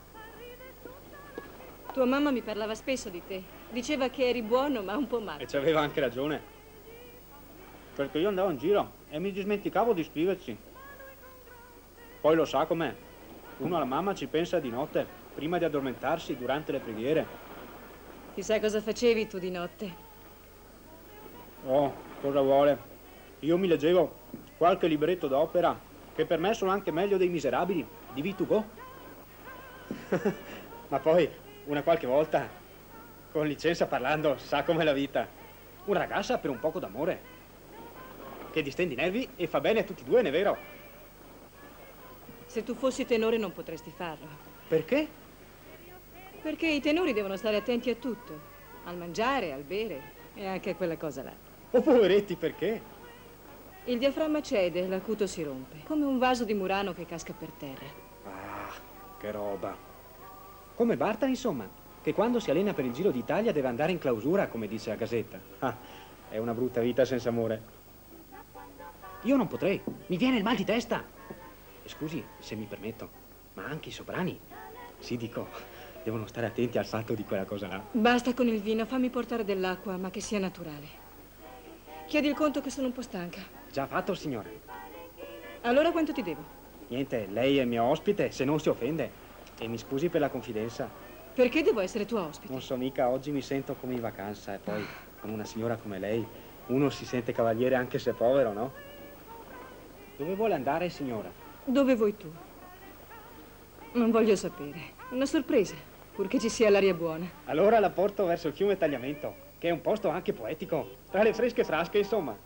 Tua mamma mi parlava spesso di te. Diceva che eri buono, ma un po' matto. E ci aveva anche ragione. Perché io andavo in giro e mi dimenticavo di scriverci. Poi lo sa com'è. Uno alla mamma ci pensa di notte, prima di addormentarsi, durante le preghiere. Chissà cosa facevi tu di notte. Oh, cosa vuole? Io mi leggevo qualche libretto d'opera, che per me sono anche meglio dei Miserabili, di Victor Hugo. Ma poi, una qualche volta, con licenza parlando, sa com'è la vita. Una ragazza per un poco d'amore, che distende i nervi e fa bene a tutti e due, non è vero? Se tu fossi tenore non potresti farlo. Perché? Perché i tenori devono stare attenti a tutto. Al mangiare, al bere e anche a quella cosa là. Oh, poveretti, perché? Il diaframma cede e l'acuto si rompe, come un vaso di Murano che casca per terra. Ah, che roba. Come Barta, insomma, che quando si allena per il Giro d'Italia deve andare in clausura, come dice la Gazzetta. Ah, è una brutta vita senza amore. Io non potrei, mi viene il mal di testa. E scusi, se mi permetto, ma anche i soprani, sì dico, devono stare attenti al fatto di quella cosa là. Basta con il vino, fammi portare dell'acqua, ma che sia naturale. Chiedi il conto che sono un po' stanca. Già fatto, signore. Allora quanto ti devo? Niente, lei è mio ospite, se non si offende. E mi scusi per la confidenza. Perché devo essere tua ospite? Non so mica, oggi mi sento come in vacanza e poi con una signora come lei uno si sente cavaliere anche se povero, no? Dove vuole andare, signora? Dove vuoi tu? Non voglio sapere. Una sorpresa, purché ci sia l'aria buona. Allora la porto verso il fiume Tagliamento, che è un posto anche poetico, tra le fresche frasche, insomma.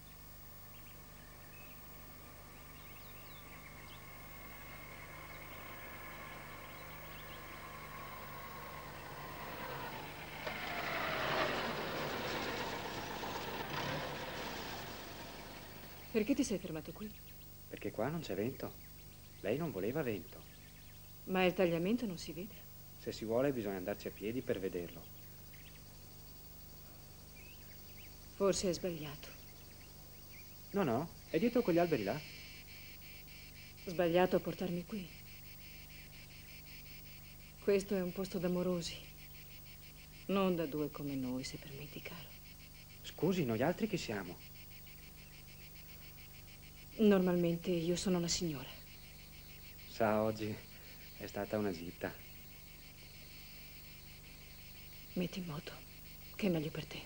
Perché ti sei fermato qui? Perché qua non c'è vento. Lei non voleva vento. Ma il tagliamento non si vede. Se si vuole bisogna andarci a piedi per vederlo. Forse hai sbagliato. No, no, è dietro quegli alberi là. Sbagliato a portarmi qui. Questo è un posto d'amorosi. Non da due come noi, se permetti, caro. Scusi, noi altri chi siamo? Normalmente io sono la signora. Sa, oggi è stata una gita. Metti in moto, che è meglio per te.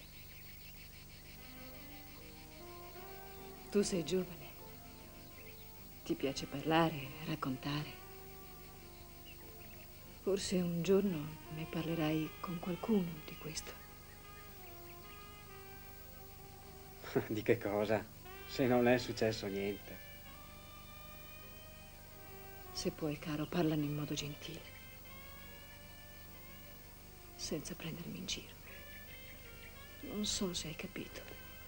Tu sei giovane. Ti piace parlare, raccontare. Forse un giorno ne parlerai con qualcuno di questo. Di che cosa? Se non è successo niente. Se puoi, caro, parlane in modo gentile. Senza prendermi in giro. Non so se hai capito.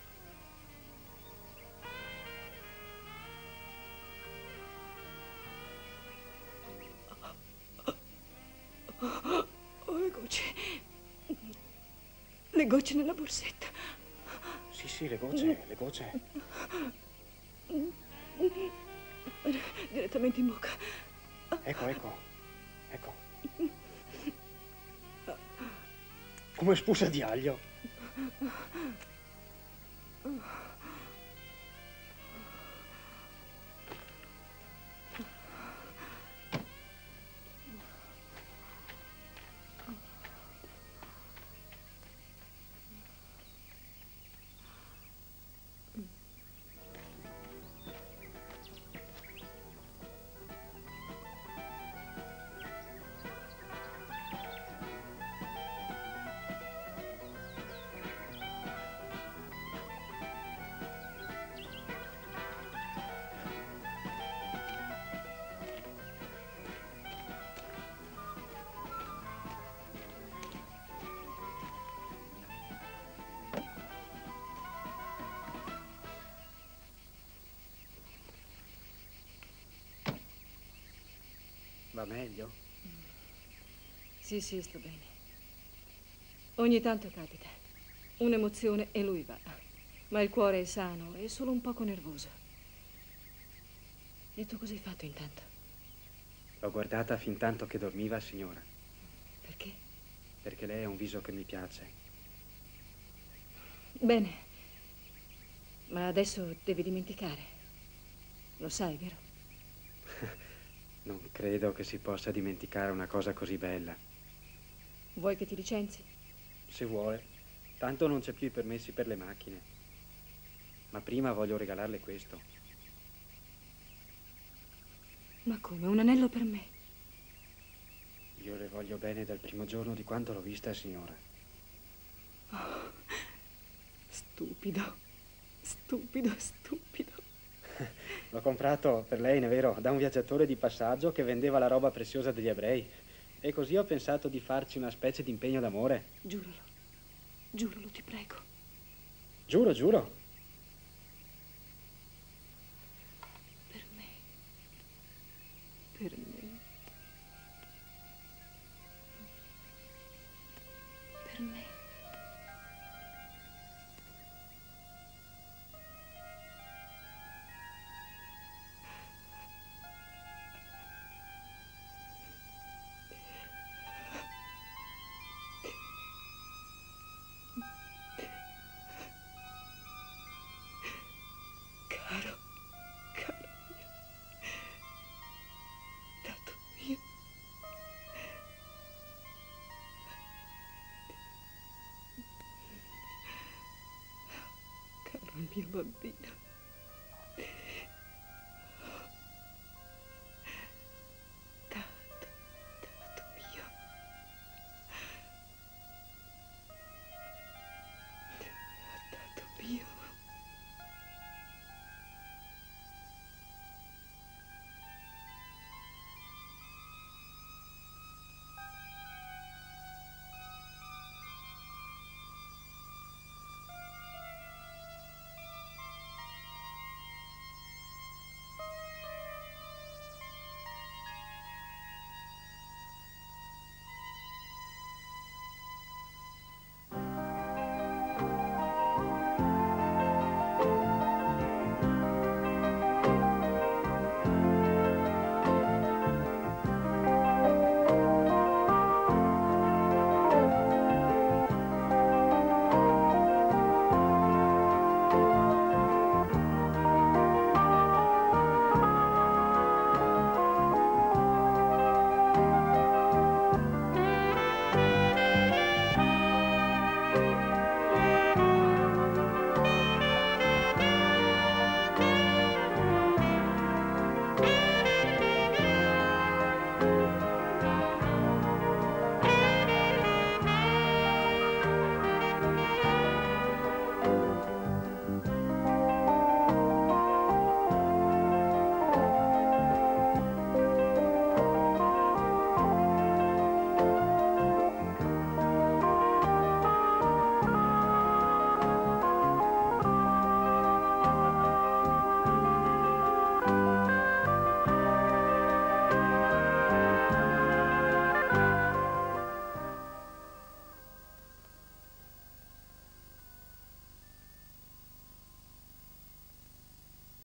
Oh, le gocce. Le gocce nella borsetta. Sì, sì, le gocce, le gocce. Direttamente in bocca. Ecco, ecco, ecco. Come spuzza di aglio. Va meglio? Sì, sì, sto bene. Ogni tanto capita. Un'emozione e lui va. Ma il cuore è sano, è solo un poco nervoso. E tu cosa hai fatto intanto? L'ho guardata fin tanto che dormiva, signora. Perché? Perché lei ha un viso che mi piace. Bene. Ma adesso devi dimenticare. Lo sai, vero? Non credo che si possa dimenticare una cosa così bella. Vuoi che ti licenzi? Se vuole. Tanto non c'è più i permessi per le macchine. Ma prima voglio regalarle questo. Ma come? Un anello per me? Io le voglio bene dal primo giorno di quando l'ho vista, signora. Oh, stupido, stupido, stupido. L'ho comprato per lei, è vero, da un viaggiatore di passaggio che vendeva la roba preziosa degli ebrei. E così ho pensato di farci una specie di impegno d'amore. Giuralo, giuralo, ti prego. Giuro, giuro. Per me. Per me. Per me. Caro, caro mio, dato mio. Caro mio bambino.